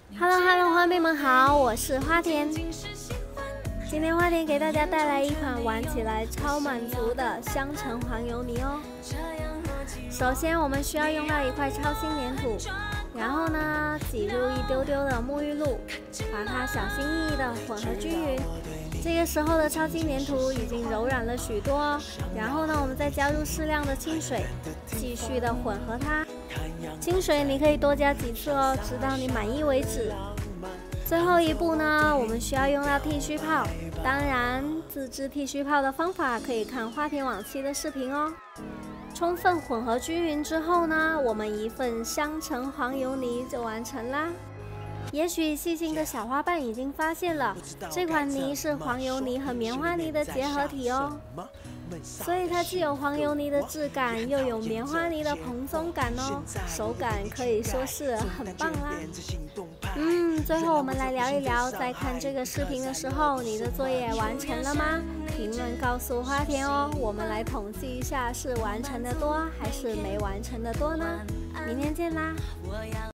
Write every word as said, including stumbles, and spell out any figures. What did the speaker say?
Hello Hello， 花妹们好，我是花田。今天花田给大家带来一款玩起来超满足的香橙黄油泥哦。首先我们需要用到一块超轻粘土，然后呢挤入一丢丢的沐浴露，把它小心翼翼的混合均匀。这个时候的超轻粘土已经柔软了许多哦。然后呢我们再加入适量的清水，继续的混合它。清水你可以多加几次哦，直到你满意为止。最后一步呢，我们需要用到剃须泡，当然自制剃须泡的方法可以看花田往期的视频哦。充分混合均匀之后呢，我们一份香橙黄油泥就完成啦。也许细心的小花瓣已经发现了，这款泥是黄油泥和棉花泥的结合体哦，所以它既有黄油泥的质感，又有棉花泥的蓬松感哦，手感可以说是很棒啦。嗯，最后我们来聊一聊，在看这个视频的时候，你的作业完成了吗？评论告诉花田哦，我们来统计一下是完成的多还是没完成的多呢？明天见啦！